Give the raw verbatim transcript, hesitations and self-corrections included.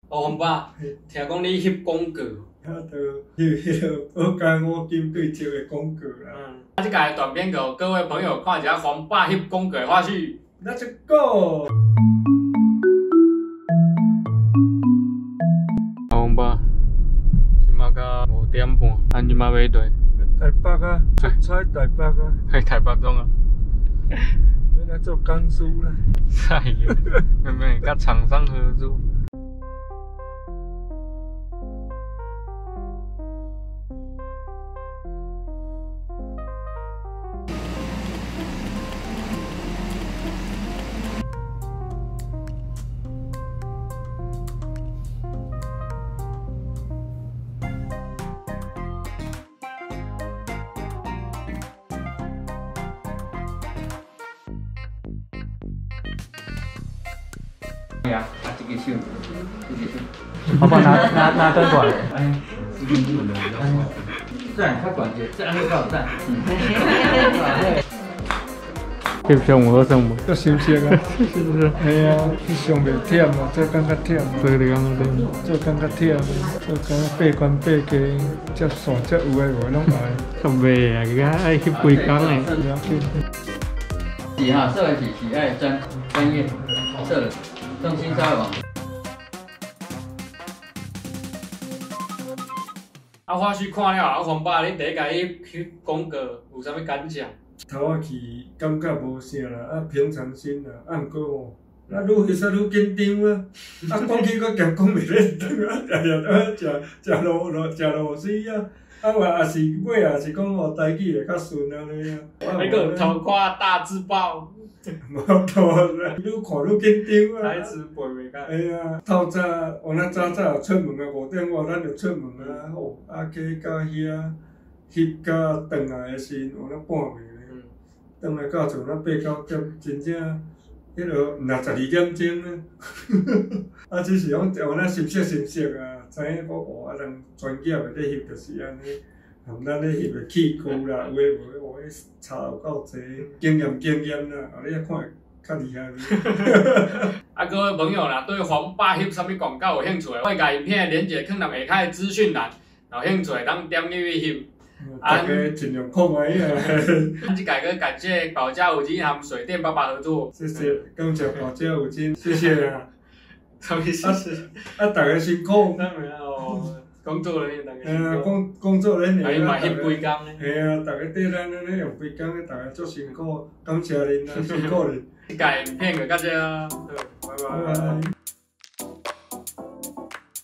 哦，红爸，听讲你翕广告， 啊，着翕迄个保加五金对接的广告啦。 嗯，啊，即个短片给各位朋友看一下黄爸翕广告的花絮。 Let's go！ 红爸，即马到五点半，咱即马买队。 台北啊，出差台北啊， 去台北中啊。 要来做工书啦。 哎呀，妹妹，甲厂商合作。 对呀，啊，这个手，这个手。 好不好？拿拿拿灯过来。 哎，视频录的比较快。这样较关键，这样会较有赞。嗯。翕相有好耍无？ 够熟悉啊！ 是不是？ 系啊，翕相袂忝啊，做工较忝。 做你讲的。 做工较忝，做工八关八家，接线接有诶无拢来。 较袂啊，佮爱翕规工诶。 不要紧。 是哈，摄影是喜爱专专业摄的。 重心稍微往。 啊，花絮看了，啊，黄爸，你第一家翕翕广告有啥物感想？ 头仔去感觉无啥啦，啊平常心啦，啊毋过吼，啊愈翕煞愈紧张啊，啊讲起佫惊讲袂认得啊，常常在食食螺螺食螺丝啊，啊话也是尾也是讲学台语会较顺安尼啊。 那个头夸大字报。 无错啦，愈看愈紧张啊！ 台词背袂到。 哎呀，透早，我那早早出门啊，五点外咱就出门啊，吼，啊去到遐，翕到转来的时，有那半暝咧，转来到厝那八九点，真正，迄落毋若十二点钟呢。啊，只是讲有那熟悉熟悉啊，知影讲哦，啊人专业的咧翕就是安尼。 含咱咧翕个器具啦，有诶无诶，哦，迄差有够济，经验经验啦，后日啊看较厉害。 啊，各位朋友啦，对黄爸翕啥物广告有兴趣的，我会甲影片连结放在下骹资讯栏，有兴趣当点入去翕。 大家尽量看卖啊！ 咱即个个感谢保家五金和水电爸爸合作， 谢谢，感谢保家五金，谢谢啊！ 啥物谢谢？ 啊，大家辛苦。 当然哦。 工作人员大家哎呀，工工作人员啊，伊嘛翕规工咧。 系啊，大家缀咱安尼用规工，大家足辛苦，感谢恁啊，辛苦恁。 即个影片就到这，拜拜。